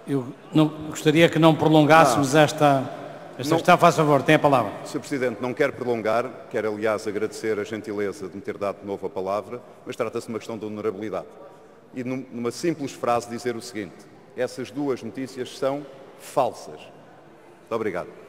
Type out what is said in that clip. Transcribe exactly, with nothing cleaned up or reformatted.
Eu não, gostaria que não prolongássemos Ah, esta, esta não, questão. Faz favor, tem a palavra. senhor Presidente, não quero prolongar, quero aliás agradecer a gentileza de me ter dado de novo a palavra, mas trata-se de uma questão de honorabilidade. E num, numa simples frase dizer o seguinte: essas duas notícias são falsas. Muito obrigado.